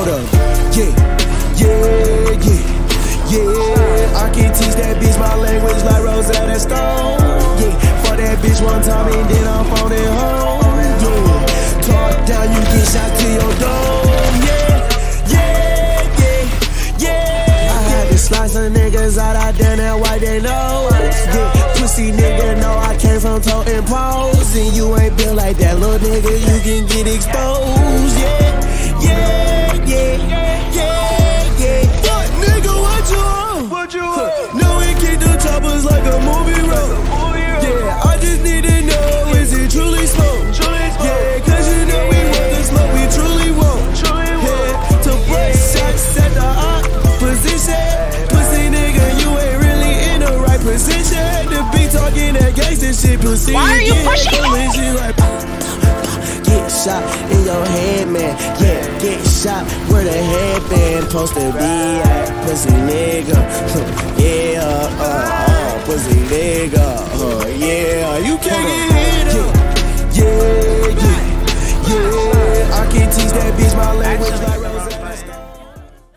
Hold up. Yeah. I can teach that bitch my language like Rosetta Stone. Yeah, for that bitch one time and then I'm phoning home. Yeah, talk down, you get shot to your dome. Yeah. I had to slice some niggas out, I done that white they know. Yeah, pussy nigga know I came from toting poles. And you ain't built like that, little nigga, you can get exposed. Yeah. What nigga, what you on? No, we keep the choppers like a movie road. Yeah, I just need to know, is it truly smoke? Yeah, cause you know we want the smoke, we truly won't. Yeah, to break shots at the opposition. Pussy nigga, you ain't really in the right position to be talking that gangsta shit. Pussy, why are you pushing me? Get shot in your head, man. Yeah, get shot where the headband supposed to be at. Pussy nigga, yeah, pussy nigga, yeah. You can't get